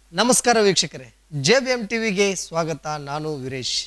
ನಮಸ್ಕಾರ ವೀಕ್ಷಕರೇ, JBM ಟಿವಿಗೆ ಸ್ವಾಗತ. ನಾನು ವೀರೇಶ್.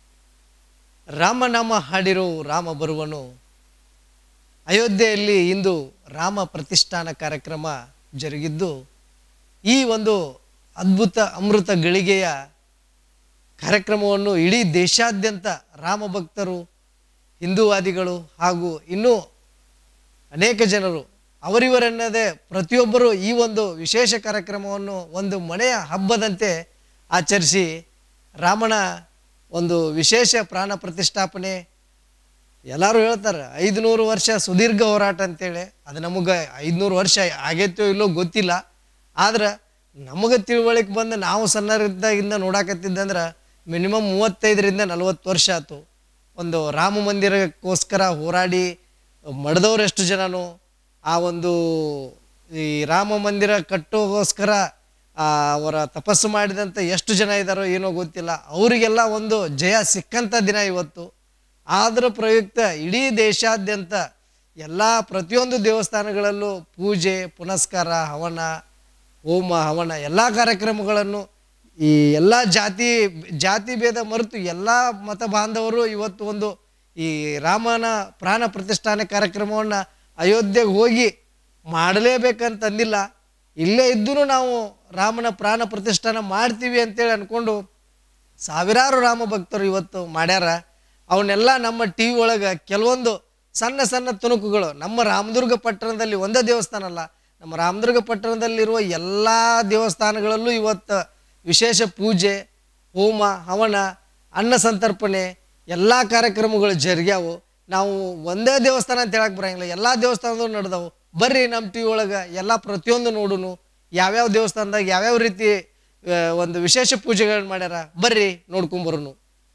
ರಾಮನಾಮ ಹಾಡಿರೋ ರಾಮ ಬರುವನು. ಅಯೋಧ್ಯೆಯಲ್ಲಿ ಇಂದು ರಾಮ ಪ್ರತಿಷ್ಠಾನ ಕಾರ್ಯಕ್ರಮ ಜರುಗಿದ್ದು, ಈ ಒಂದು ಅದ್ಭುತ ಅಮೃತ ಗಳಿಗೆಯ ಕಾರ್ಯಕ್ರಮವನ್ನು ಇಡೀ ದೇಶಾದ್ಯಂತ ರಾಮ ಭಕ್ತರು, ಹಿಂದೂವಾದಿಗಳು ಹಾಗೂ ಇನ್ನೂ ಅನೇಕ ಜನರು ಅವರಿವರೆನ್ನದೇ ಪ್ರತಿಯೊಬ್ಬರು ಈ ಒಂದು ವಿಶೇಷ ಕಾರ್ಯಕ್ರಮವನ್ನು ಒಂದು ಮನೆಯ ಹಬ್ಬದಂತೆ ಆಚರಿಸಿ ರಾಮನ ಒಂದು ವಿಶೇಷ ಪ್ರಾಣ ಪ್ರತಿಷ್ಠಾಪನೆ. ಎಲ್ಲರೂ ಹೇಳ್ತಾರೆ 500 ವರ್ಷ ಸುದೀರ್ಘ ಹೋರಾಟ ಅಂತೇಳಿ. ಅದು ನಮಗೆ 500 ವರ್ಷ ಆಗೈತೋ ಇಲ್ಲೋ ಗೊತ್ತಿಲ್ಲ. ಆದ್ರೆ ನಮಗೆ ತಿಳುವಳಿಕೆ ಬಂದು ನಾವು ಸಣ್ಣರಿದ್ದಾಗಿಂದ ನೋಡಾಕತ್ತಿದ್ದಂದ್ರೆ ಮಿನಿಮಮ್ 35ರಿಂದ 40 ವರ್ಷ ಆಯ್ತು. ಒಂದು ರಾಮ ಮಂದಿರಕ್ಕೋಸ್ಕರ ಹೋರಾಡಿ ಮಡ್ದವ್ರು ಎಷ್ಟು ಜನನೋ, ಆ ಒಂದು ಈ ರಾಮ ಮಂದಿರ ಕಟ್ಟೋಗೋಸ್ಕರ ಅವರ ತಪಸ್ಸು ಮಾಡಿದಂಥ ಎಷ್ಟು ಜನ ಇದ್ದಾರೋ ಏನೋ ಗೊತ್ತಿಲ್ಲ. ಅವರಿಗೆಲ್ಲ ಒಂದು ಜಯ ಸಿಕ್ಕಂಥ ದಿನ ಇವತ್ತು. ಆದ್ರ ಪ್ರಯುಕ್ತ ಇಡೀ ದೇಶಾದ್ಯಂತ ಎಲ್ಲ ಪ್ರತಿಯೊಂದು ದೇವಸ್ಥಾನಗಳಲ್ಲೂ ಪೂಜೆ ಪುನಸ್ಕಾರ, ಹವನ, ಹೋಮ ಹವನ ಎಲ್ಲ ಕಾರ್ಯಕ್ರಮಗಳನ್ನು ಈ ಎಲ್ಲ ಜಾತಿ ಭೇದ ಮರೆತು ಎಲ್ಲ ಮತ ಬಾಂಧವರು ಇವತ್ತು ಒಂದು ಈ ರಾಮನ ಪ್ರಾಣ ಪ್ರತಿಷ್ಠಾನೆ ಕಾರ್ಯಕ್ರಮವನ್ನು ಅಯೋಧ್ಯೆಗೆ ಹೋಗಿ ಮಾಡಲೇಬೇಕಂತಂದಿಲ್ಲ. ಇಲ್ಲೇ ಇದ್ದೂ ನಾವು ರಾಮನ ಪ್ರಾಣ ಪ್ರತಿಷ್ಠಾನ ಮಾಡ್ತೀವಿ ಅಂತೇಳಿ ಅಂದ್ಕೊಂಡು ಸಾವಿರಾರು ರಾಮ ಭಕ್ತರು ಇವತ್ತು ಮಾಡ್ಯಾರ. ಅವನ್ನೆಲ್ಲ ನಮ್ಮ ಟಿ ವಿ ಒಳಗೆ ಕೆಲವೊಂದು ಸಣ್ಣ ಸಣ್ಣ ತುಣುಕುಗಳು, ನಮ್ಮ ರಾಮದುರ್ಗ ಪಟ್ಟಣದಲ್ಲಿ ಒಂದೇ ದೇವಸ್ಥಾನ ಅಲ್ಲ, ನಮ್ಮ ರಾಮದುರ್ಗ ಪಟ್ಟಣದಲ್ಲಿರುವ ಎಲ್ಲ ದೇವಸ್ಥಾನಗಳಲ್ಲೂ ಇವತ್ತು ವಿಶೇಷ ಪೂಜೆ, ಹೋಮ ಹವನ, ಅನ್ನ ಸಂತರ್ಪಣೆ ಎಲ್ಲ ಕಾರ್ಯಕ್ರಮಗಳು ಜರುಗ್ಯಾವು. ನಾವು ಒಂದೇ ದೇವಸ್ಥಾನ ಅಂತ ಹೇಳಕ್ಕೆ ಬರೋಂಗಿಲ್ಲ, ಎಲ್ಲ ದೇವಸ್ಥಾನದವು ನಡೆದವು. ಬರ್ರಿ ನಮ್ಮ ಟಿ ವಿ ಒಳಗೆ ಎಲ್ಲ ಪ್ರತಿಯೊಂದು ನೋಡುನು, ಯಾವ್ಯಾವ ದೇವಸ್ಥಾನದಾಗ ಯಾವ್ಯಾವ ರೀತಿ ಒಂದು ವಿಶೇಷ ಪೂಜೆಗಳನ್ನ ಮಾಡ್ಯಾರ, ಬರ್ರಿ ನೋಡ್ಕೊಂಬರೋನು.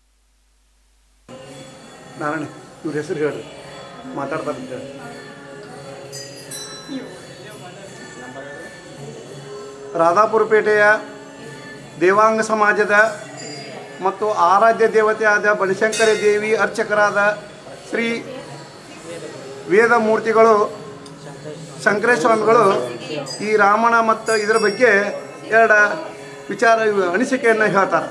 ನಾರಾಯಣ ಇವ್ರ ಹೆಸರು ಹೇಳ್ರಿ, ಮಾತಾಡ್ತಾರೆ. ರಾಧಾಪುರ ಪೇಟೆಯ ದೇವಾಂಗ ಸಮಾಜದ ಮತ್ತು ಆರಾಧ್ಯ ದೇವತೆಯಾದ ಬನಶಂಕರಿ ದೇವಿ ಅರ್ಚಕರಾದ ಶ್ರೀ ವೇದಮೂರ್ತಿಗಳು ಶಂಕರೇಶ್ವರ ಸ್ವಾಮಿಗಳು ಈ ರಾಮನ ಮತ್ತು ಇದರ ಬಗ್ಗೆ ಎರಡು ವಿಚಾರ ಅನಿಸಿಕೆಯನ್ನು ಹೇಳ್ತಾರೆ.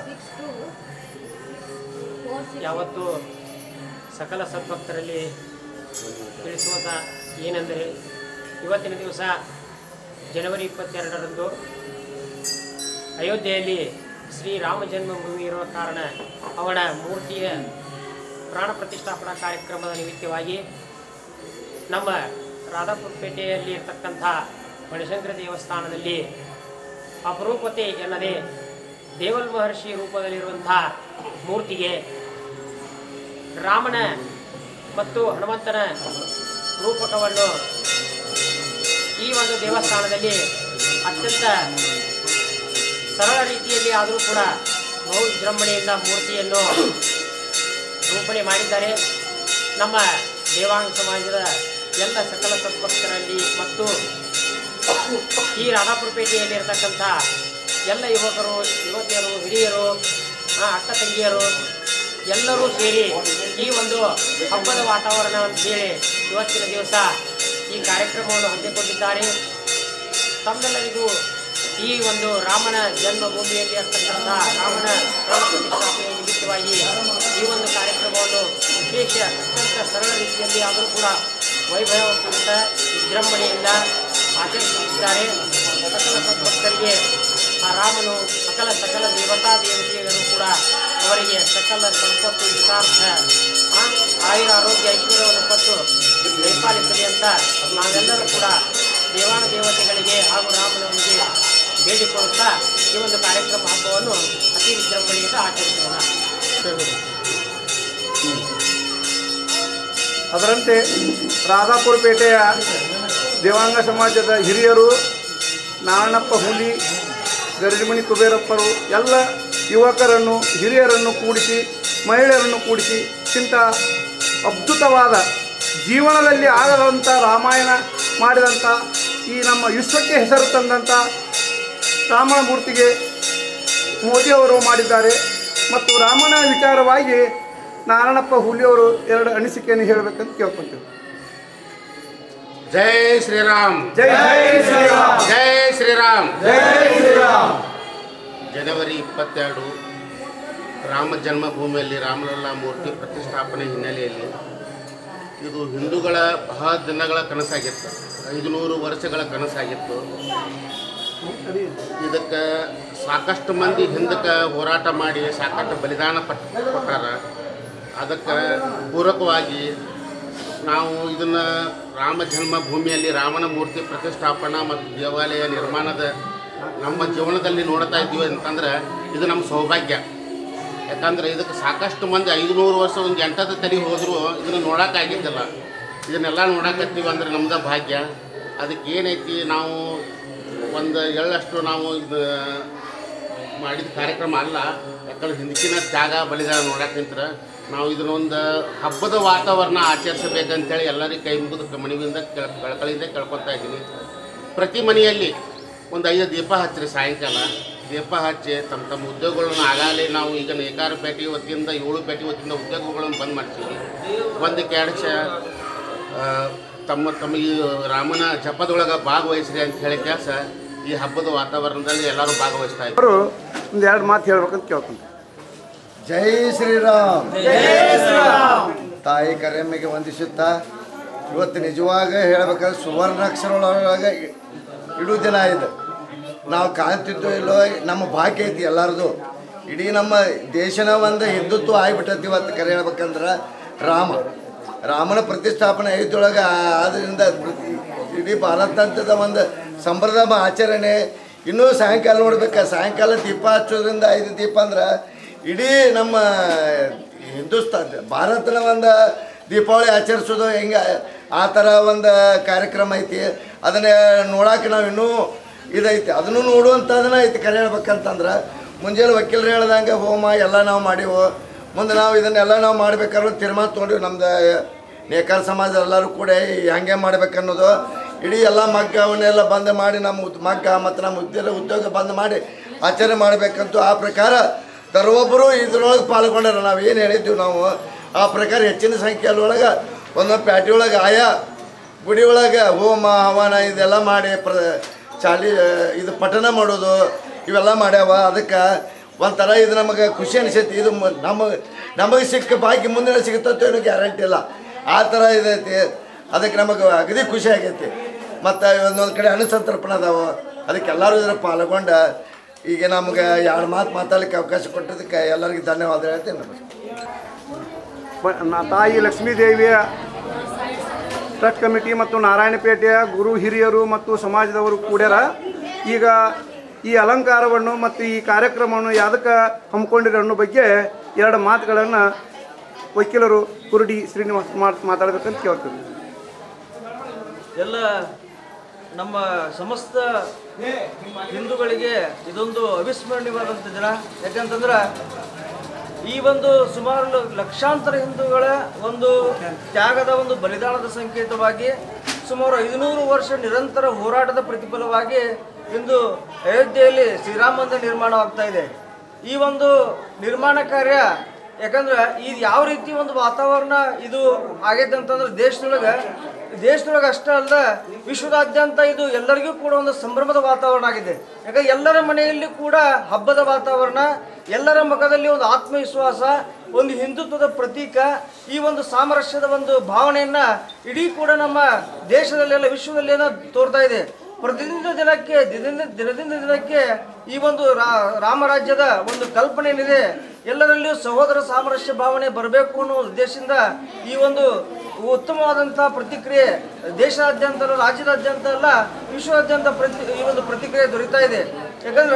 ಯಾವತ್ತು ಸಕಲ ಸದ್ಭಕ್ತರಲ್ಲಿ ತಿಳಿಸುವಂಥ ಏನೆಂದರೆ, ಇವತ್ತಿನ ದಿವಸ ಜನವರಿ 22ರಂದು ಅಯೋಧ್ಯೆಯಲ್ಲಿ ಶ್ರೀರಾಮ ಜನ್ಮಭೂಮಿ ಇರುವ ಕಾರಣ ಅವನ ಮೂರ್ತಿಯ ಪ್ರಾಣ ಪ್ರತಿಷ್ಠಾಪನಾ ಕಾರ್ಯಕ್ರಮದ ನಿಮಿತ್ತವಾಗಿ ನಮ್ಮ ರಾಧಾಪುರ ಪೇಟೆಯಲ್ಲಿ ಇರತಕ್ಕಂಥ ಬನಶಂಕರಿ ದೇವಸ್ಥಾನದಲ್ಲಿ ಅಪರೂಪತೆ ಎನ್ನದೇ ದೇವಲ್ ಮಹರ್ಷಿ ರೂಪದಲ್ಲಿರುವಂಥ ಮೂರ್ತಿಗೆ ರಾಮನ ಮತ್ತು ಹನುಮಂತನ ರೂಪಕವನ್ನು ಈ ಒಂದು ದೇವಸ್ಥಾನದಲ್ಲಿ ಅತ್ಯಂತ ಸರಳ ರೀತಿಯಲ್ಲಿ ಆದರೂ ಕೂಡ ಬಹು ವಿಜೃಂಭಣೆಯಿಂದ ಮೂರ್ತಿಯನ್ನು ರೂಪಣೆ ಮಾಡಿದ್ದಾರೆ. ನಮ್ಮ ದೇವಾಂಗ ಸಮಾಜದ ಎಲ್ಲ ಸಕಲ ಸದ್ಭಕ್ತರಲ್ಲಿ ಮತ್ತು ಈ ರಾಧಾಪುರ ಪೇಟೆಯಲ್ಲಿ ಇರತಕ್ಕಂಥ ಎಲ್ಲ ಯುವಕರು, ಯುವತಿಯರು, ಹಿರಿಯರು, ಅಕ್ಕ ತಂಗಿಯರು ಎಲ್ಲರೂ ಸೇರಿ ಈ ಒಂದು ಹಬ್ಬದ ವಾತಾವರಣ ಅಂತೇಳಿ ಇವತ್ತಿನ ದಿವಸ ಈ ಕಾರ್ಯಕ್ರಮವನ್ನು ಹಮ್ಮಿಕೊಂಡಿದ್ದಾರೆ. ತಮ್ಮೆಲ್ಲರಿಗೂ ಈ ಒಂದು ರಾಮನ ಜನ್ಮಭೂಮಿಯಲ್ಲಿ ಇರ್ತಕ್ಕಂಥ ರಾಮನ ಪ್ರಾಣ ಪ್ರತಿಷ್ಠಾಪನೆಯ ನಿಮಿತ್ತವಾಗಿ ಈ ಒಂದು ಕಾರ್ಯಕ್ರಮವನ್ನು ವಿಶೇಷ ಅತ್ಯಂತ ಸರಳ ರೀತಿಯಲ್ಲಿ ಆದರೂ ಕೂಡ ವೈಭವಪೂರಿತ ವಿಜೃಂಭಣೆಯಿಂದ ಆಚರಿಸುತ್ತಿದ್ದಾರೆ. ಸಕಲ ಸದ್ಭಕ್ತರಿಗೆ ಆ ರಾಮನು ಸಕಲ ದೇವತಾ ದೇವತೆಯರು ಕೂಡ ಅವರಿಗೆ ಸಕಲ ಸಂಪತ್ತು ವಿಕಾಸ, ಆಯುರ ಆರೋಗ್ಯ ಐಶ್ವರ್ಯವನ್ನು ಕೊಟ್ಟು ಪರಿಪಾಲಿಸಲಿ ಅಂತ ನಾವೆಲ್ಲರೂ ಕೂಡ ದೇವಾನ ದೇವತೆಗಳಿಗೆ ಹಾಗೂ ರಾಮನವರಿಗೆ ಬೇಡಿಕೊಳ್ಳುತ್ತಾ ಈ ಒಂದು ಕಾರ್ಯಕ್ರಮ ಹಬ್ಬವನ್ನು ಅತಿ ವಿಜೃಂಭಣೆಯಿಂದ ಆಚರಿಸೋಣ. ಅದರಂತೆ ರಾಧಾಪುರ ಪೇಟೆಯ ದೇವಾಂಗ ಸಮಾಜದ ಹಿರಿಯರು, ನಾರಾಯಣಪ್ಪ ಹುಲಿ, ಗರಡಿಮಣಿ ಕುಬೇರಪ್ಪರು ಎಲ್ಲ ಯುವಕರನ್ನು, ಹಿರಿಯರನ್ನು ಕೂಡಿಸಿ, ಮಹಿಳೆಯರನ್ನು ಕೂಡಿಸಿ ಇಂಥ ಅದ್ಭುತವಾದ ಜೀವನದಲ್ಲಿ ಆಗದಂಥ ರಾಮಾಯಣ ಮಾಡಿದಂಥ ಈ ನಮ್ಮ ವಿಶ್ವಕ್ಕೆ ಹೆಸರು ತಂದಂಥ ರಾಮನ ಮೂರ್ತಿಗೆ ಮೋದಿಯವರು ಮಾಡಿದ್ದಾರೆ. ಮತ್ತು ರಾಮನ ವಿಚಾರವಾಗಿ ನಾರಾಯಣಪ್ಪ ಹುಲಿಯವರು ಎರಡು ಅನಿಸಿಕೆಯನ್ನು ಹೇಳಬೇಕಂತ ಕೇಳ್ಕೊತೀವಿ. जय श्री राम जय श्री राम जय श्री राम जय श्री राम ಜನವರಿ 22 ರಾಮ ಜನ್ಮಭೂಮಿಯಲ್ಲಿ ರಾಮಲಲ್ಲಾ ಮೂರ್ತಿ ಪ್ರತಿಷ್ಠಾಪನೆ ಹಿನ್ನೆಲೆಯಲ್ಲಿ ಇದು ಹಿಂದೂಗಳ ಬಹಳ ದಿನಗಳ ಕನಸಾಗಿತ್ತು, 500 ವರ್ಷಗಳ ಕನಸಾಗಿತ್ತು. ಇದಕ್ಕೆ ಸಾಕಷ್ಟು ಮಂದಿ ಹಿಂದಕ್ಕೆ ಹೋರಾಟ ಮಾಡಿ ಸಾಕಷ್ಟು ಬಲಿದಾನ ಕೊಟ್ಟಾರ. ಅದಕ್ಕೆ ಪೂರಕವಾಗಿ ನಾವು ಇದನ್ನು ರಾಮ ಜನ್ಮಭೂಮಿಯಲ್ಲಿ ರಾಮನ ಮೂರ್ತಿ ಪ್ರತಿಷ್ಠಾಪನಾ ಮತ್ತು ದೇವಾಲಯ ನಿರ್ಮಾಣದ ನಮ್ಮ ಜೀವನದಲ್ಲಿ ನೋಡ್ತಾ ಇದ್ದೀವಿ ಅಂತಂದ್ರೆ ಇದು ನಮ್ಮ ಸೌಭಾಗ್ಯ. ಯಾಕಂದರೆ ಇದಕ್ಕೆ ಸಾಕಷ್ಟು ಮಂದಿ 500 ವರ್ಷ ಒಂದು ಎಂಟದ ತಲೆ ಹೋದರೂ ಇದನ್ನು ನೋಡೋಕ್ಕಾಗಿದ್ದಿಲ್ಲ. ಇದನ್ನೆಲ್ಲ ನೋಡಕತ್ತೀವಿ ಅಂದರೆ ನಮ್ಮದು ಭಾಗ್ಯ. ಅದಕ್ಕೆ ಏನೈತಿ, ನಾವು ಒಂದು ಎಳ್ಳಷ್ಟು ನಾವು ಇದು ಮಾಡಿದ ಕಾರ್ಯಕ್ರಮ ಅಲ್ಲ. ಯಾಕಂದ್ರೆ ಹಿಂದಕ್ಕಿನ ತ್ಯಾಗ ಬಲಿದಾನ ನೋಡಕ್ಕೆ ನಿಂತ್ರೆ ನಾವು ಇದನ್ನೊಂದು ಹಬ್ಬದ ವಾತಾವರಣ ಆಚರಿಸಬೇಕಂತೇಳಿ ಎಲ್ಲರಿಗೆ ಕೈ ಮುಗಿದು ಮನವಿಯಿಂದ ಕಳಕಳಿಯಿಂದ ಕೇಳ್ಕೊತಾ ಇದ್ದೀನಿ. ಪ್ರತಿ ಮನೆಯಲ್ಲಿ ಒಂದು 5 ದೀಪ ಹಚ್ಚಿರಿ, ಸಾಯಂಕಾಲ ದೀಪ ಹಚ್ಚಿ ತಮ್ಮ ತಮ್ಮ ಉದ್ಯೋಗಗಳನ್ನು ಆಗಾಲೇ ನಾವು ಈಗ ನೇಕಾರ ಪೇಟೆ ವತಿಯಿಂದ 7 ಪೇಟೆ ವತಿಯಿಂದ ಉದ್ಯೋಗಗಳನ್ನು ಬಂದ್ ಮಾಡ್ತೀವಿ. ಒಂದು ಕೆಡಚ ತಮ್ಮ ಈ ರಾಮನ ಜಪದೊಳಗೆ ಭಾಗವಹಿಸ್ರಿ ಅಂತ ಹೇಳಿ ಕೆಲಸ ಈ ಹಬ್ಬದ ವಾತಾವರಣದಲ್ಲಿ ಎಲ್ಲರೂ ಭಾಗವಹಿಸ್ತಾ ಇದ್ದಾರೆ. ಒಂದು 2 ಮಾತು ಹೇಳ್ಬೇಕಂತ ಕೇಳ್ಕೊಂಡೆ. ಜೈ ಶ್ರೀರಾಮ್. ತಾಯಿ ಕರೆಮ್ಮೆಗೆ ವಂದಿಸುತ್ತಾ ಇವತ್ತು ನಿಜವಾಗ ಹೇಳ್ಬೇಕಾದ್ರೆ ಸುವರ್ಣಾಕ್ಷರೊಳಗೆ ಇಡೂ ದಿನ ಇದೆ. ನಾವು ಕಾಣ್ತಿದ್ದೋ ಇಲ್ಲೋ ನಮ್ಮ ಭಾಗ್ಯ ಐತಿ ಎಲ್ಲರದು. ಇಡೀ ನಮ್ಮ ದೇಶನ ಒಂದು ಹಿಂದುತ್ವ ಆಗಿಬಿಟ್ಟೈತಿ. ಇವತ್ತು ಕರೆ ಹೇಳ್ಬೇಕಂದ್ರೆ ರಾಮನ ಪ್ರತಿಷ್ಠಾಪನೆ ಐದೊಳಗೆ ಆದ್ದರಿಂದ ಇಡೀ ಭಾರತಾದ್ಯಂತದ ಒಂದು ಸಂಪ್ರದಾಯ ಆಚರಣೆ. ಇನ್ನೂ ಸಾಯಂಕಾಲ ನೋಡ್ಬೇಕು, ಸಾಯಂಕಾಲ ದೀಪ ಹಚ್ಚೋದ್ರಿಂದ 5 ದೀಪ ಅಂದ್ರೆ ಇಡೀ ನಮ್ಮ ಹಿಂದೂಸ್ತಾನ ಭಾರತನ ಒಂದು ದೀಪಾವಳಿ ಆಚರಿಸೋದು ಹೆಂಗೆ ಆ ಥರ ಒಂದು ಕಾರ್ಯಕ್ರಮ ಐತಿ. ಅದನ್ನೇ ನೋಡೋಕೆ ನಾವು ಇನ್ನೂ ಇದೈತಿ, ಅದನ್ನು ನೋಡುವಂಥದ್ದನ್ನ ಐತಿ. ಕರೆ ಹೇಳ್ಬೇಕಂತಂದ್ರೆ ಮುಂಜಾನೆ ವಕೀಲರು ಹೇಳ್ದಂಗೆ ಹೋಮ ಎಲ್ಲ ನಾವು ಮಾಡೀವು. ಮುಂದೆ ನಾವು ಇದನ್ನೆಲ್ಲ ನಾವು ಮಾಡ್ಬೇಕಾದ್ರೆ ತೀರ್ಮಾನ ತೊಗೊಂಡಿವಿ. ನಮ್ದು ನೇಕಾರ ಸಮಾಜ ಎಲ್ಲರೂ ಕೂಡ ಹೆಂಗೆ ಮಾಡ್ಬೇಕನ್ನೋದು ಇಡೀ ಎಲ್ಲ ಮಗ್ಗ ಅವನ್ನೆಲ್ಲ ಬಂದ್ ಮಾಡಿ ನಮ್ಮ ಮಗ್ಗ ಮತ್ತು ನಮ್ಮ ಉದ್ಯೋಗ ಬಂದ್ ಮಾಡಿ ಆಚರಣೆ ಮಾಡಬೇಕಂತೂ ಆ ಪ್ರಕಾರ ದರೊಬ್ಬರು ಇದ್ರೊಳಗೆ ಪಾಲ್ಗೊಂಡಾರ. ನಾವು ಏನು ಹೇಳಿದ್ದೀವಿ ನಾವು ಆ ಪ್ರಕಾರ ಹೆಚ್ಚಿನ ಸಂಖ್ಯೆಯೊಳಗೆ ಒಂದೊಂದು ಪ್ಯಾಟಿಯೊಳಗೆ ಆಯಾ ಗುಡಿ ಒಳಗೆ ಹೋಮ ಹವನ ಇದೆಲ್ಲ ಮಾಡಿ ಇದು ಪಠಣ ಮಾಡೋದು ಇವೆಲ್ಲ ಮಾಡ್ಯಾವ. ಅದಕ್ಕೆ ಒಂಥರ ಇದು ನಮಗೆ ಖುಷಿ ಅನಿಸೈತಿ. ಇದು ನಮಗೆ ಸಿಕ್ಕ ಬಾಕಿ ಮುಂದಿನ ಸಿಗುತ್ತೋ ಏನೋ ಗ್ಯಾರಂಟಿ ಇಲ್ಲ, ಆ ಥರ ಇದೈತಿ. ಅದಕ್ಕೆ ನಮಗೆ ಅಗದಿ ಖುಷಿ ಆಗೈತಿ. ಮತ್ತು ಒಂದೊಂದು ಕಡೆ ಅನುಸಂತರ್ಪಣೆ ಅದಾವೆ. ಅದಕ್ಕೆ ಎಲ್ಲರೂ ಇದರ ಪಾಲ್ಗೊಂಡ ಈಗ ನಮ್ಗೆ 2 ಮಾತು ಮಾತಾಡಲಿಕ್ಕೆ ಅವಕಾಶ ಕೊಟ್ಟಿದ್ದಕ್ಕೆ ಎಲ್ಲರಿಗೂ ಧನ್ಯವಾದ ಹೇಳ್ತೀನಿ. ನಮಸ್ಕಾರ. ತಾಯಿ ಲಕ್ಷ್ಮೀದೇವಿಯ ಟ್ರಸ್ಟ್ ಕಮಿಟಿ ಮತ್ತು ನಾರಾಯಣಪೇಟೆಯ ಗುರು ಹಿರಿಯರು ಮತ್ತು ಸಮಾಜದವರು ಕೂಡ್ಯಾರ. ಈಗ ಈ ಅಲಂಕಾರವನ್ನು ಮತ್ತು ಈ ಕಾರ್ಯಕ್ರಮವನ್ನು ಯಾವುದಕ್ಕೆ ಹಮ್ಮಿಕೊಂಡಿರೋ ಅನ್ನೋ ಬಗ್ಗೆ 2 ಮಾತುಗಳನ್ನು ವಕೀಲರು ಕುರುಡಿ ಶ್ರೀನಿವಾಸ್ ಮಾತಾಡಬೇಕಂತ ಕೇಳ್ತೀವಿ. ಎಲ್ಲ ನಮ್ಮ ಸಮಸ್ತ ಹಿಂದೂಗಳಿಗೆ ಇದೊಂದು ಅವಿಸ್ಮರಣೀಯವಾದಂಥ ದಿನ. ಯಾಕಂತಂದ್ರೆ ಈ ಒಂದು ಸುಮಾರು ಲಕ್ಷಾಂತರ ಹಿಂದೂಗಳ ಒಂದು ತ್ಯಾಗದ ಒಂದು ಬಲಿದಾನದ ಸಂಕೇತವಾಗಿ ಸುಮಾರು 500 ವರ್ಷ ನಿರಂತರ ಹೋರಾಟದ ಪ್ರತಿಫಲವಾಗಿ ಇಂದು ಅಯೋಧ್ಯೆಯಲ್ಲಿ ಶ್ರೀರಾಮ ಮಂದಿರ ನಿರ್ಮಾಣವಾಗ್ತಾ ಇದೆ. ಈ ಒಂದು ನಿರ್ಮಾಣ ಕಾರ್ಯ ಯಾಕಂದ್ರೆ ಇದು ಯಾವ ರೀತಿ ಒಂದು ವಾತಾವರಣ ಇದು ಆಗೈತೆ ಅಂತಂದ್ರೆ ದೇಶದೊಳಗೆ ಅಷ್ಟೇ ಅಲ್ಲದೆ ವಿಶ್ವದಾದ್ಯಂತ ಇದು ಎಲ್ಲರಿಗೂ ಕೂಡ ಒಂದು ಸಂಭ್ರಮದ ವಾತಾವರಣ ಆಗಿದೆ. ಯಾಕಂದ್ರೆ ಎಲ್ಲರ ಮನೆಯಲ್ಲಿ ಕೂಡ ಹಬ್ಬದ ವಾತಾವರಣ, ಎಲ್ಲರ ಮುಖದಲ್ಲಿ ಒಂದು ಆತ್ಮವಿಶ್ವಾಸ, ಒಂದು ಹಿಂದುತ್ವದ ಪ್ರತೀಕ, ಈ ಒಂದು ಸಾಮರಸ್ಯದ ಒಂದು ಭಾವನೆಯನ್ನು ಇಡೀ ಕೂಡ ನಮ್ಮ ದೇಶದಲ್ಲೆಲ್ಲ ವಿಶ್ವದಲ್ಲೇನೋ ತೋರ್ತಾ ಇದೆ. ಪ್ರತಿದಿನ ದಿನದಿಂದ ದಿನಕ್ಕೆ ಈ ಒಂದು ರಾಮರಾಜ್ಯದ ಒಂದು ಕಲ್ಪನೆ ಏನಿದೆ, ಎಲ್ಲರಲ್ಲಿಯೂ ಸಹೋದರ ಸಾಮರಸ್ಯ ಭಾವನೆ ಬರಬೇಕು ಅನ್ನೋ ಉದ್ದೇಶದಿಂದ ಈ ಒಂದು ಉತ್ತಮವಾದಂಥ ಪ್ರತಿಕ್ರಿಯೆ ದೇಶಾದ್ಯಂತ, ರಾಜ್ಯದಾದ್ಯಂತ ಅಲ್ಲ ವಿಶ್ವದಾದ್ಯಂತ ಈ ಒಂದು ಪ್ರತಿಕ್ರಿಯೆ ದೊರೀತಾ ಇದೆ. ಯಾಕಂದ್ರೆ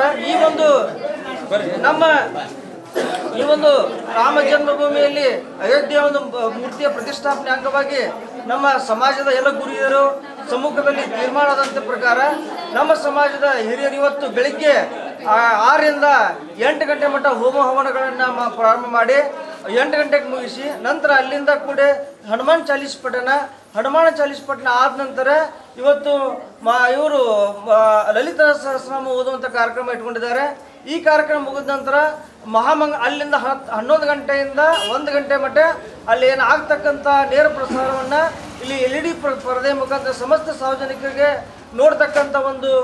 ಈ ಒಂದು ರಾಮ ಜನ್ಮಭೂಮಿಯಲ್ಲಿ ಅಯೋಧ್ಯೆಯ ಒಂದು ಮೂರ್ತಿಯ ಪ್ರತಿಷ್ಠಾಪನೆ ಅಂಗವಾಗಿ ನಮ್ಮ ಸಮಾಜದ ಎಲ್ಲ ಗುರಿಯರು ಸಮ್ಮುಖದಲ್ಲಿ ತೀರ್ಮಾನ ಆದಂಥ ಪ್ರಕಾರ ನಮ್ಮ ಸಮಾಜದ ಹಿರಿಯರು ಇವತ್ತು ಬೆಳಿಗ್ಗೆ 6 ರಿಂದ 8 ಗಂಟೆ ಮಟ್ಟ ಹೋಮ ಹವನಗಳನ್ನು ಪ್ರಾರಂಭ ಮಾಡಿ 8 ಗಂಟೆಗೆ ಮುಗಿಸಿ ನಂತರ ಅಲ್ಲಿಂದ ಕೂಡ ಹನುಮಾನ್ ಚಾಲೀಸ್ ಪಠಣ ಆದ ನಂತರ ಇವತ್ತು ಇವರು ಲಲಿತ ಸಹಸ್ರನಾಮ ಓದುವಂಥ ಕಾರ್ಯಕ್ರಮ ಇಟ್ಕೊಂಡಿದ್ದಾರೆ. ಈ ಕಾರ್ಯಕ್ರಮ ಮುಗಿದ ನಂತರ ಅಲ್ಲಿಂದ 11 ಗಂಟೆಯಿಂದ 1 ಗಂಟೆ ಮಟ್ಟ ಅಲ್ಲಿ ಏನು ಆಗ್ತಕ್ಕಂಥ ನೇರ ಪ್ರಸಾರವನ್ನು ಇಲ್ಲಿ LED ಪರದೆ ಮುಖಾಂತರ ಸಮಸ್ತ ಸಾರ್ವಜನಿಕರಿಗೆ ನೋಡ್ತಕ್ಕಂಥ ಒಂದು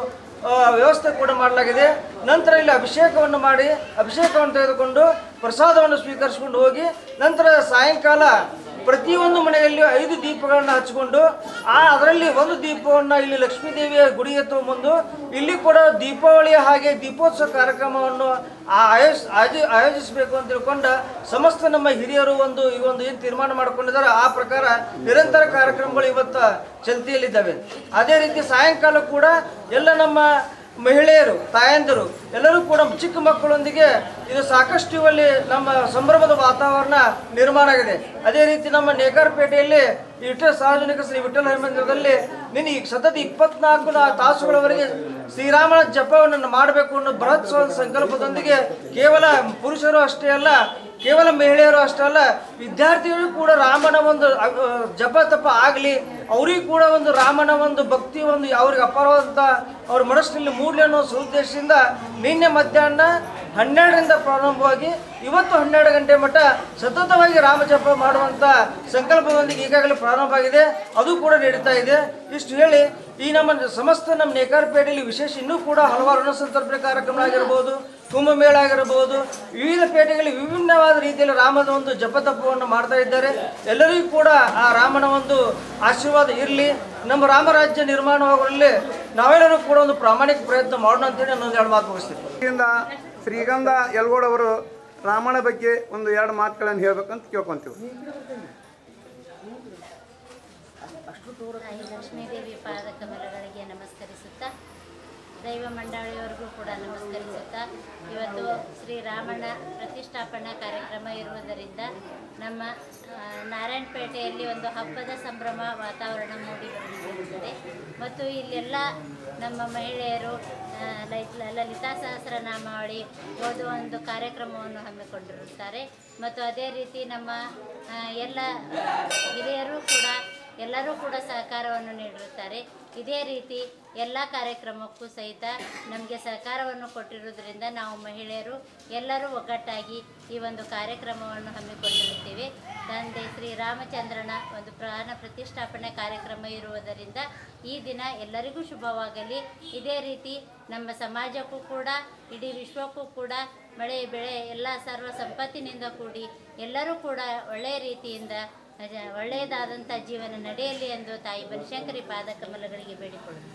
ವ್ಯವಸ್ಥೆ ಕೂಡ ಮಾಡಲಾಗಿದೆ. ನಂತರ ಇಲ್ಲಿ ಅಭಿಷೇಕವನ್ನು ಮಾಡಿ ಅಭಿಷೇಕವನ್ನು ತೆಗೆದುಕೊಂಡು ಪ್ರಸಾದವನ್ನು ಸ್ವೀಕರಿಸಿಕೊಂಡು ಹೋಗಿ ನಂತರ ಸಾಯಂಕಾಲ ಪ್ರತಿಯೊಂದು ಮನೆಯಲ್ಲಿ 5 ದೀಪಗಳನ್ನು ಹಚ್ಚಿಕೊಂಡು ಅದರಲ್ಲಿ ಒಂದು ದೀಪವನ್ನು ಇಲ್ಲಿ ಲಕ್ಷ್ಮೀ ದೇವಿಯ ಗುಡಿಗೆ ತಗೊಂಬಂದು ಇಲ್ಲಿ ಕೂಡ ದೀಪಾವಳಿಯ ಹಾಗೆ ದೀಪೋತ್ಸವ ಕಾರ್ಯಕ್ರಮವನ್ನು ಆಯೋಜಿಸಬೇಕು ಅಂತ ತಿಳ್ಕೊಂಡ ಸಮಸ್ತ ನಮ್ಮ ಹಿರಿಯರು ಈ ಒಂದು ಏನು ತೀರ್ಮಾನ ಮಾಡಿಕೊಂಡಿದ್ದಾರೆ ಆ ಪ್ರಕಾರ ನಿರಂತರ ಕಾರ್ಯಕ್ರಮಗಳು ಇವತ್ತು ಚಾಲ್ತಿಯಲ್ಲಿದ್ದಾವೆ. ಅದೇ ರೀತಿ ಸಾಯಂಕಾಲ ಕೂಡ ಎಲ್ಲ ನಮ್ಮ ಮಹಿಳೆಯರು ತಾಯಂದಿರು ಎಲ್ಲರೂ ಕೂಡ ಚಿಕ್ಕ ಮಕ್ಕಳೊಂದಿಗೆ ಇದು ಸಾಕಷ್ಟು ಇವಲ್ಲಿ ನಮ್ಮ ಸಂಭ್ರಮದ ವಾತಾವರಣ ನಿರ್ಮಾಣ ಆಗಿದೆ. ಅದೇ ರೀತಿ ನಮ್ಮ ನೇಕಾರಪೇಟೆಯಲ್ಲಿ ಸಾರ್ವಜನಿಕ ಶ್ರೀ ವಿಠ್ಠಲ ಮಂದಿರದಲ್ಲಿ ನಿನ್ನೆ ಸತತ 24 ತಾಸುಗಳವರೆಗೆ ಶ್ರೀರಾಮನ ಜಪವನ್ನು ಮಾಡಬೇಕು ಅನ್ನೋ ಬೃಹತ್ ಸಂಕಲ್ಪದೊಂದಿಗೆ ಕೇವಲ ಪುರುಷರು ಅಷ್ಟೇ ಅಲ್ಲ, ಕೇವಲ ಮಹಿಳೆಯರು ಅಷ್ಟೇ ಅಲ್ಲ, ವಿದ್ಯಾರ್ಥಿಗಳು ಕೂಡ ರಾಮನ ಒಂದು ಜಪ ತಪ ಆಗಲಿ, ಅವ್ರಿಗೆ ಕೂಡ ಒಂದು ರಾಮನ ಒಂದು ಭಕ್ತಿ ಅವ್ರಿಗೆ ಅಪಾರವಾದಂಥ ಅವ್ರ ಮನಸ್ಸಿನಲ್ಲಿ ಮೂಡಲಿ ಅನ್ನೋ ಉದ್ದೇಶದಿಂದ ನಿನ್ನೆ ಮಧ್ಯಾಹ್ನ 12ರಿಂದ ಪ್ರಾರಂಭವಾಗಿ ಇವತ್ತು 12 ಗಂಟೆ ಮಟ್ಟ ಸತತವಾಗಿ ರಾಮ ಜಪ ಮಾಡುವಂಥ ಸಂಕಲ್ಪದೊಂದಿಗೆ ಈಗಾಗಲೇ ಪ್ರಾರಂಭ ಆಗಿದೆ, ಅದು ಕೂಡ ನಡೀತಾ ಇದೆ. ಇಷ್ಟು ಹೇಳಿ ಈ ನಮ್ಮ ಸಮಸ್ತ ನಮ್ಮ ನೇಕಾರಪೇಟೆಯಲ್ಲಿ ವಿಶೇಷ ಇನ್ನೂ ಕೂಡ ಹಲವಾರು ಅನ್ನಸಂತರ್ಪಣೆ ಕಾರ್ಯಕ್ರಮ ಆಗಿರ್ಬೋದು, ಕುಂಭಮೇಳ ಆಗಿರಬಹುದು, ವಿವಿಧ ಪೇಟೆಗಳಲ್ಲಿ ವಿಭಿನ್ನವಾದ ರೀತಿಯಲ್ಲಿ ರಾಮನ ಒಂದು ಜಪತಪವನ್ನು ಮಾಡ್ತಾ ಇದ್ದಾರೆ. ಎಲ್ಲರಿಗೂ ಕೂಡ ಆ ರಾಮನ ಒಂದು ಆಶೀರ್ವಾದ ಇರಲಿ, ನಮ್ಮ ರಾಮರಾಜ್ಯ ನಿರ್ಮಾಣವಾಗುವಲ್ಲಿ ನಾವೆಲ್ಲರೂ ಕೂಡ ಒಂದು ಪ್ರಾಮಾಣಿಕ ಪ್ರಯತ್ನ ಮಾಡೋಣ ಅಂತೇಳಿ ನಾನು 2 ಮಾತು ಮುಗಿಸ್ತೀನಿ. ಶ್ರೀಗಂಧ ಯಲ್ಗೋಡ್ ಅವರು ರಾಮನ ಬಗ್ಗೆ 1-2 ಮಾತುಗಳನ್ನು ಹೇಳ್ಬೇಕಂತ ಕೇಳ್ಕೊಂತೀವಿ. ಲಕ್ಷ್ಮೀದೇವಿ ಪಾದ ಕಮಲಗಳಿಗೆ ನಮಸ್ಕರಿಸುತ್ತಾ, ದೈವ ಮಂಡಳಿಯವರಿಗೂ ಕೂಡ ನಮಸ್ಕರಿಸುತ್ತಾ, ಇವತ್ತು ಶ್ರೀರಾಮನ ಪ್ರತಿಷ್ಠಾಪನಾ ಕಾರ್ಯಕ್ರಮ ಇರುವುದರಿಂದ ನಮ್ಮ ನಾರಾಯಣಪೇಟೆಯಲ್ಲಿ ಒಂದು ಹಬ್ಬದ ಸಂಭ್ರಮ ವಾತಾವರಣ ಮೂಡಿ ಬರುತ್ತದೆ. ಮತ್ತು ಇಲ್ಲೆಲ್ಲ ನಮ್ಮ ಮಹಿಳೆಯರು ಲಲಿತಾ ಸಹಸ್ರನಾಮಾವಳಿ ಓದುವ ಒಂದು ಕಾರ್ಯಕ್ರಮವನ್ನು ಹಮ್ಮಿಕೊಂಡಿರುತ್ತಾರೆ. ಮತ್ತು ಅದೇ ರೀತಿ ನಮ್ಮ ಎಲ್ಲ ಹಿರಿಯರು ಕೂಡ ಎಲ್ಲರೂ ಕೂಡ ಸಹಕಾರವನ್ನು ನೀಡಿರುತ್ತಾರೆ. ಇದೇ ರೀತಿ ಎಲ್ಲ ಕಾರ್ಯಕ್ರಮಕ್ಕೂ ಸಹಿತ ನಮಗೆ ಸಹಕಾರವನ್ನು ಕೊಟ್ಟಿರುವುದರಿಂದ ನಾವು ಮಹಿಳೆಯರು ಎಲ್ಲರೂ ಒಗ್ಗಟ್ಟಾಗಿ ಈ ಒಂದು ಕಾರ್ಯಕ್ರಮವನ್ನು ಹಮ್ಮಿಕೊಂಡಿರುತ್ತೇವೆ. ತಂದೆ ಶ್ರೀರಾಮಚಂದ್ರನ ಒಂದು ಪ್ರಾಣ ಪ್ರತಿಷ್ಠಾಪನೆ ಕಾರ್ಯಕ್ರಮ ಇರುವುದರಿಂದ ಈ ದಿನ ಎಲ್ಲರಿಗೂ ಶುಭವಾಗಲಿ. ಇದೇ ರೀತಿ ನಮ್ಮ ಸಮಾಜಕ್ಕೂ ಕೂಡ ಇಡೀ ವಿಶ್ವಕ್ಕೂ ಕೂಡ ಮಳೆ ಬೆಳೆ ಎಲ್ಲ ಸರ್ವ ಸಂಪತ್ತಿನಿಂದ ಕೂಡಿ ಎಲ್ಲರೂ ಕೂಡ ಒಳ್ಳೆಯ ರೀತಿಯಿಂದ ಒಳ್ಳೆಯದಾದಂಥ ಜೀವನ ನಡೆಯಲಿ ಎಂದು ತಾಯಿ ಬನಶಂಕರಿ ಪಾದ ಕಮಲಗಳಿಗೆ ಬೇಡಿಕೊಳ್ಳುತ್ತೇನೆ.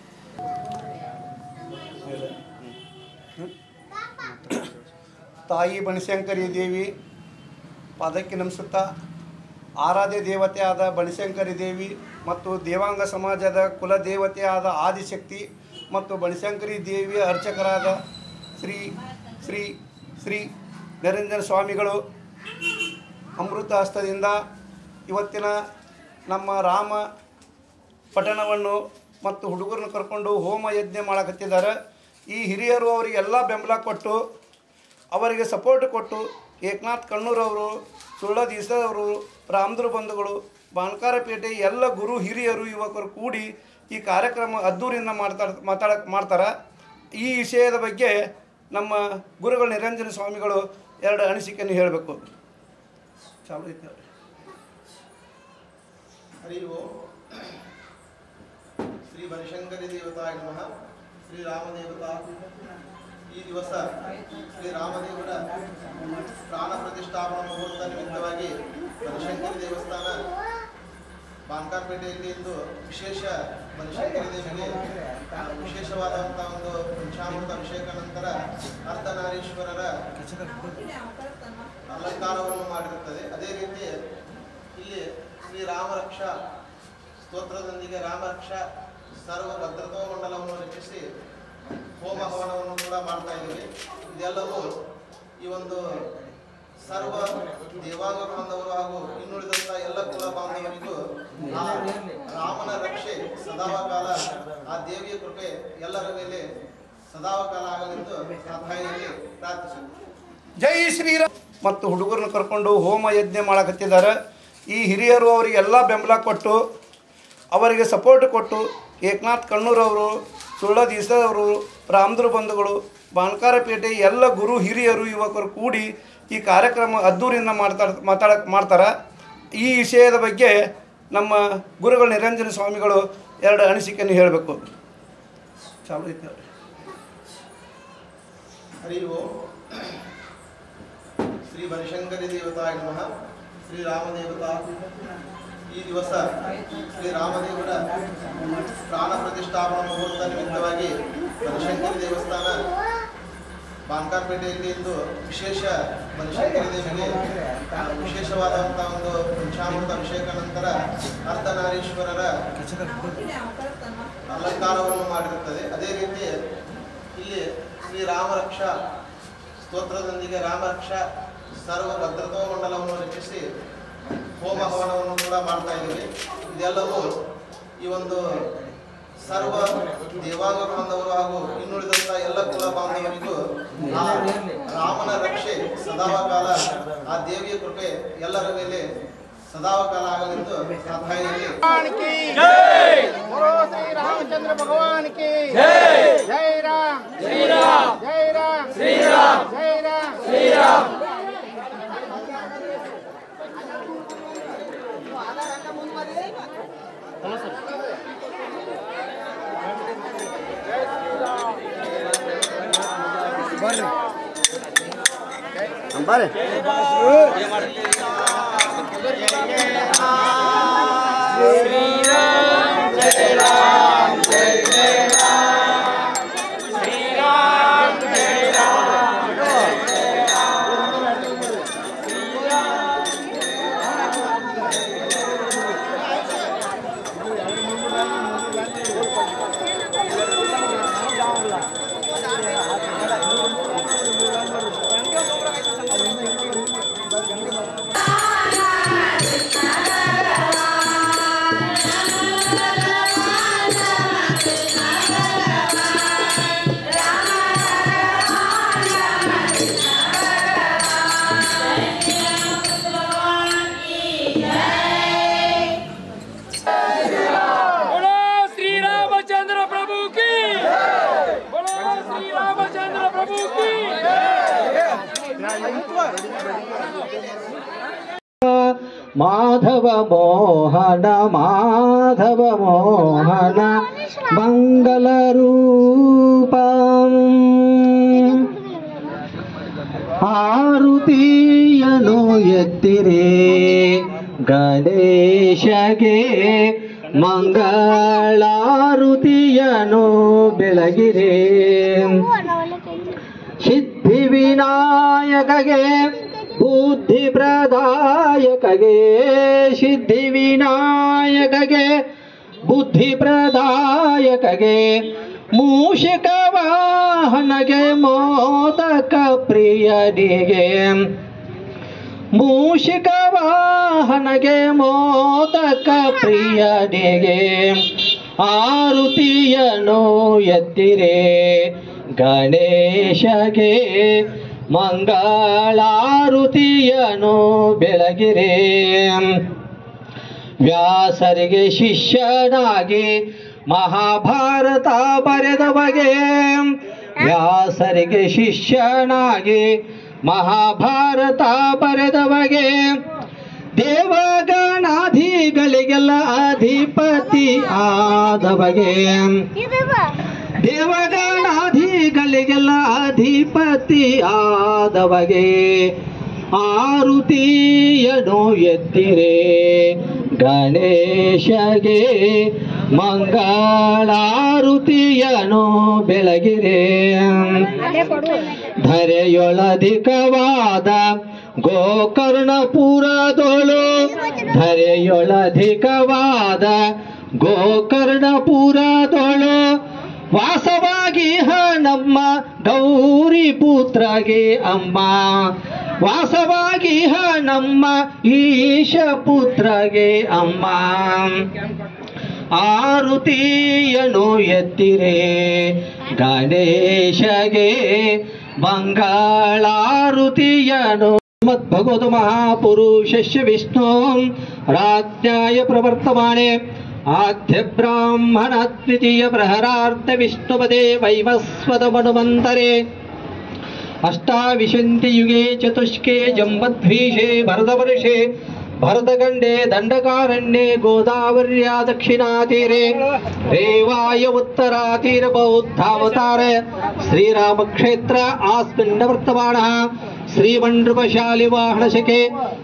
ತಾಯಿ ಬನಶಂಕರಿ ದೇವಿ ಪಾದಕ್ಕೆ ನಮಿಸುತ್ತಾ, ಆರಾಧ್ಯ ದೇವತೆಯಾದ ಬನಶಂಕರಿ ದೇವಿ ಮತ್ತು ದೇವಾಂಗ ಸಮಾಜದ ಕುಲದೇವತೆಯಾದ ಆದಿಶಕ್ತಿ ಮತ್ತು ಬನಶಂಕರಿ ದೇವಿಯ ಅರ್ಚಕರಾದ ಶ್ರೀ ಶ್ರೀ ಶ್ರೀ ನಿರಂಜನ ಸ್ವಾಮಿಗಳು ಅಮೃತ ಹಸ್ತದಿಂದ ಇವತ್ತಿನ ನಮ್ಮ ರಾಮ ಪಠಣವನ್ನು ಮತ್ತು ಹುಡುಗರನ್ನು ಕರ್ಕೊಂಡು ಹೋಮ ಯಜ್ಞ ಮಾಡಕತ್ತಿದ್ದಾರೆ. ಈ ಹಿರಿಯರು ಅವರಿಗೆಲ್ಲ ಬೆಂಬಲ ಕೊಟ್ಟು ಅವರಿಗೆ ಸಪೋರ್ಟ್ ಕೊಟ್ಟು ಏಕನಾಥ್ ಕಣ್ಣೂರವರು, ಸುಳ್ಳದೀಸದವರು, ರಾಮದುರ್ ಬಂಧುಗಳು, ಬಾಣಕಾರಪೇಟೆ ಎಲ್ಲ ಗುರು ಹಿರಿಯರು ಯುವಕರು ಕೂಡಿ ಈ ಕಾರ್ಯಕ್ರಮ ಅದ್ದೂರಿಯಿಂದ ಮಾಡ್ತಾರೆ. ಈ ವಿಷಯದ ಬಗ್ಗೆ ನಮ್ಮ ಗುರುಗಳು ನಿರಂಜನ ಸ್ವಾಮಿಗಳು 2 ಅನಿಸಿಕೆಯನ್ನು ಹೇಳಬೇಕು. ಚಾಲು ಐತೆ. हरि ओम. श्री बनशंकरी देवताय नमः. श्री रामदेवता ಈ ದಿವಸ ಶ್ರೀ ರಾಮದೇವರ ಪ್ರಾಣ ಪ್ರತಿಷ್ಠಾಪನಾ ಮುಹೂರ್ತ ನಿಮಿತ್ತವಾಗಿ ಬನಶಂಕರಿ ದೇವಸ್ಥಾನ ಬಾನ್ಕಾರ್ಪೇಟೆಯಲ್ಲಿ ಇಂದು ವಿಶೇಷ ಬನಶಂಕರಿ ದೇವಿಗೆ ವಿಶೇಷವಾದಂಥ ಒಂದು ಪಂಚಾಮೃತ ಅಭಿಷೇಕ ನಂತರ ಅರ್ಧನಾರೀಶ್ವರರ ಅಲಂಕಾರವನ್ನು ಮಾಡಿರುತ್ತದೆ. ಅದೇ ರೀತಿ ಇಲ್ಲಿ ಶ್ರೀ ರಾಮರಕ್ಷಾ ಸ್ತೋತ್ರದೊಂದಿಗೆ ರಾಮರಕ್ಷಾ ಸರ್ವ ಭದ್ರತಾ ಮಂಡಲವನ್ನು ರಚಿಸಿ ಹೋಮ ಹವನವನ್ನು ಕೂಡ ಮಾಡ್ತಾ ಇದ್ದೀವಿ. ಇದೆಲ್ಲವೂ ಈ ಒಂದು ಸರ್ವ ದೇವಾಂಗ ಬಾಂಧವರು ಹಾಗೂ ಇನ್ನುಳಿದಂಥ ಎಲ್ಲ ಕುಲ ಬಾಂಧವರಿಗೂ ಆ ರಾಮನ ರಕ್ಷೆ ಸದಾವಕಾಲ, ಆ ದೇವಿಯ ಕೃಪೆ ಎಲ್ಲರ ಮೇಲೆ ಸದಾವಕಾಲ ಆಗಲೆಂದು ಆ ತಾಯಿಯಲ್ಲಿ ಪ್ರಾರ್ಥಿಸುತ್ತೇವೆ. ಜೈ ಶ್ರೀರಾಮ್. ಮತ್ತು ಹುಡುಗರನ್ನು ಕರ್ಕೊಂಡು ಹೋಮ ಯಜ್ಞ ಮಾಡಕತ್ತಿದ್ದಾರೆ. ಈ ಹಿರಿಯರು ಅವರಿಗೆಲ್ಲ ಬೆಂಬಲ ಕೊಟ್ಟು ಅವರಿಗೆ ಸಪೋರ್ಟ್ ಕೊಟ್ಟು ಏಕನಾಥ್ ಕಣ್ಣೂರವರು, ಸುಳ್ಳದೀಸದವರು, ರಾಮದುರ್ ಬಂಧುಗಳು, ಬಾಣಕಾರಪೇಟೆ ಎಲ್ಲ ಗುರು ಹಿರಿಯರು ಯುವಕರು ಕೂಡಿ ಈ ಕಾರ್ಯಕ್ರಮ ಅದ್ದೂರಿಯಿಂದ ಮಾಡ್ತಾರೆ. ಈ ವಿಷಯದ ಬಗ್ಗೆ ನಮ್ಮ ಗುರುಗಳು ನಿರಂಜನ ಸ್ವಾಮಿಗಳು 2 ಅನಿಸಿಕೆಯನ್ನು ಹೇಳಬೇಕು. ಚಾಲು ಐತೆ. ಹರಿ ಓಂ. ಶ್ರೀ ಬನಶಂಕರಿ ದೇವತಾಯ ನಮಃ. ಶ್ರೀ ರಾಮದೇವತಾ ಈ ದಿವಸ ಶ್ರೀರಾಮದೇವರ ಪ್ರಾಣ ಪ್ರತಿಷ್ಠಾಪನಾ ಮುಹೂರ್ತ ನಿಮಿತ್ತವಾಗಿ ಬನಶಂಕರಿ ದೇವಸ್ಥಾನ ಬಾನ್ಕಾರ್ಪೇಟೆಯಲ್ಲಿ ಇಂದು ವಿಶೇಷ ಬನಶಂಕರಿ ದೇವಿಗೆ ವಿಶೇಷವಾದಂಥ ಒಂದು ಪಂಚಾಮೃತ ಅಭಿಷೇಕ ನಂತರ ಅರ್ಧನಾರೀಶ್ವರರ ಅಲಂಕಾರವನ್ನು ಮಾಡಿರುತ್ತದೆ. ಅದೇ ರೀತಿ ಇಲ್ಲಿ ಶ್ರೀ ರಾಮರಕ್ಷಾ ಸ್ತೋತ್ರದೊಂದಿಗೆ ರಾಮರಕ್ಷಾ ಸರ್ವ ಭದ್ರತಾ ಮಂಡಲವನ್ನು ರಚಿಸಿ ಹೋಮ ಹವನವನ್ನು ಕೂಡ ಮಾಡ್ತಾ ಇದ್ದೀವಿ. ಇದೆಲ್ಲವೂ ಈ ಒಂದು ಸರ್ವ ದೇವಾಂಗ ಬಾಂಧವರು ಹಾಗೂ ಇನ್ನುಳಿದಂಥ ಎಲ್ಲ ಕುಲ ಬಾಂಧವರಿಗೂ ಆ ರಾಮನ ರಕ್ಷೆ ಸದಾವಕಾಲ, ಆ ದೇವಿಯ ಕೃಪೆ ಎಲ್ಲರ ಮೇಲೆ ಸದಾವಕಾಲ ಆಗಲೆಂದು ಆ ತಾಯಿಯಲ್ಲಿ रामचंद्र भगवान की जय. जय राम श्री राम. जय राम श्री राम. जय राम श्री राम. माधव मोहन माधव मोहन मंगल रूपम आरुतियनु ಎತ್ತಿರೆ ಗಣೇಶಗೆ ಮಂಗಳಾರುತಿಯನು ಬೆಳಗಿರೆ ಸಿದ್ಧಿ ವಿನಾಯಕಗೆ ಬುದ್ಧಿ ಪ್ರದಾಯಕಗೆ ಸಿದ್ಧಿ ವಿನಾಯಕಗೆ ಬುದ್ಧಿ ಪ್ರದಾಯಕಗೆ ಮೂಷಿಕ ವಾಹನಗೆ ಮೋದಕ ಪ್ರಿಯನಿಗೆ ಮೂಷಿಕ ವಾಹನಗೆ ಮೋದಕ ಪ್ರಿಯನಿಗೆ ಆರುತಿಯನು ಎತ್ತಿರೆ ಗಣೇಶಗೆ ಮಂಗಳಾರುತಿಯನು ಬೆಳಗಿರೆ ವ್ಯಾಸರಿಗೆ ಶಿಷ್ಯನಾಗಿ ಮಹಾಭಾರತ ಬರೆದವಗೆ ವ್ಯಾಸರಿಗೆ ಶಿಷ್ಯನಾಗಿ ಮಹಾಭಾರತ ಬರೆದವಗೆ ದೇವಗಣಾಧಿಗಳಿಗೆಲ್ಲ ಅಧಿಪತಿ ಆದವಗೆ ದೇವಗಣಾಧಿಗಳಿಗೆಲ್ಲ ಅಧಿಪತಿ ಆದವಗೆ ಆರುತಿಯನು ಎತ್ತಿರೆ ಗಣೇಶಗೆ ಮಂಗಳಾರುತಿಯನು ಬೆಳಗಿರೆ ಧರೆಯೊಳಧಿಕವಾದ ಗೋಕರ್ಣಪುರದೊಳು ಧರೆಯೊಳಧಿಕವಾದ ಗೋಕರ್ಣಪುರದೊಳು ವಾಸವಾಗಿ ನಮ್ಮ ಗೌರಿ ಪುತ್ರಗೆ ಅಮ್ಮ ವಾಸವಾಗಿ ನಮ್ಮ ಈಶ ಪುತ್ರಗೆ ಅಮ್ಮ ಆರುತಿಯನು ಎತ್ತಿರೆ ಗಣೇಶಗೆ ಮಂಗಳಾರುತಿಯನು ಭಗವತ ಮಹಾಪುರುಷಸ್ಯ ವಿಷ್ಣು ರಾಜ್ಞಾಯ ಪ್ರವರ್ತಮಾನೆ ಆದ್ಯ ಬ್ರಾಹ್ಮಣ ದ್ವಿತೀಯ ಪ್ರಹರಾರ್ಥ ವಿಷ್ಣುಪದೇ ವೈವಸ್ವತ ಮನುಮಂತರೆ ಅಷ್ಟಾವಿಶಂತಿ ಯುಗೆ ಚತುಷ್ಕೆ ಜಂಬದ್ವೀಷೆ ಭರತವರ್ಷೆ भरतखंडे दंडकारण्ये गोदावर्या दक्षिणातीरे रेवाय उत्तरातीर बौद्धावतार श्रीराम क्षेत्र आस्मिन् वर्तमानः श्रीमण्डपशाली वाहनशके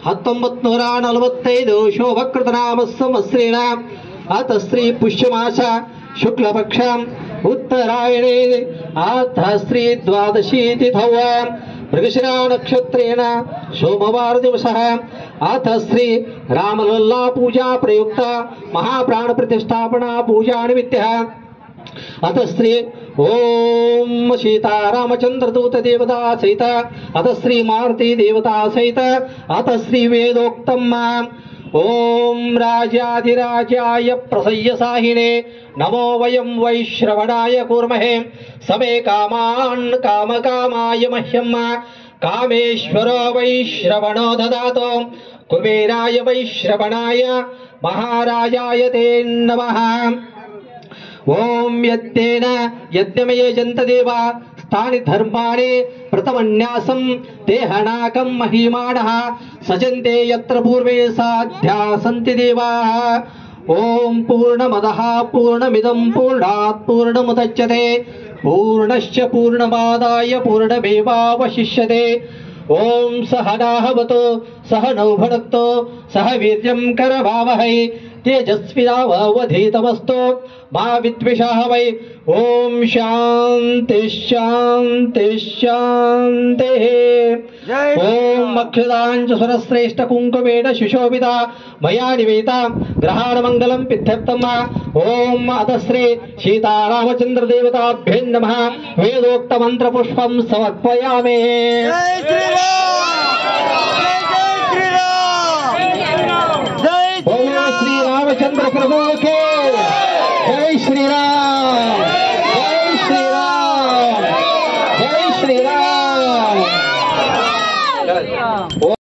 1945 शोभकृतनाम संवत्सरेण अत श्री पुष्यमास शुक्लपक्ष उत्तरायणे अथ श्री द्वादशी तिथौ मृगशिरा नक्षत्रेण सोमवार दिवसः अथ श्री रामलल्ला पूजा प्रयुक्त महाप्राण प्रतिष्ठापना पूजा निमित्तः अथ श्री ओम सीता रामचंद्र दूत देवता सहित अथ श्री मारुति देवता सहित अथ श्री वेदोक्तम ओम राजाधिराजाय प्रसय्यसाहिने नमो वयं वैश्रवणाय कूर्महे समे कामान् कामकामाय मह्यम् कामेश्वरो वैश्रवणो ददातु कुबेराय वैश्रवणाय महाराजाय ते नमः। ओम यत्तेन यज्ञमये जन्तदेवा स्थानि धर्माणि प्रथमन्यासं देहनाकं महीमाणः सजन्ते यत्र पूर्वे साध्या सन्ति देवाः। ओम पूर्णमदः पूर्णमिदं पूर्णात् पूर्णमुदच्यते पूर्णश्च पूर्णमादाय पूर्णमेवावशिष्यते। ओम सहनावतु सहनौ भुनक्तु सह वीर्यं करवावहै तेजस्विनावधीतमस्तु मा विद्विषाः वै। ओम शांति शांति शांतिः। ओम अक्षदांच सुरश्रेष्ठ कुंकुमेन सुशोभिता मया निवेदिता ग्रहाणमंगलं पित्यर्थम्। ओम अथ श्री सीतारामचंद्र देवताभ्ये नमः। वेदोक्त मंत्र पुष्पं समर्पयामि। बोलो श्री रामचंद्र प्रभु के जय श्री राम जय श्री राम जय श्री राम।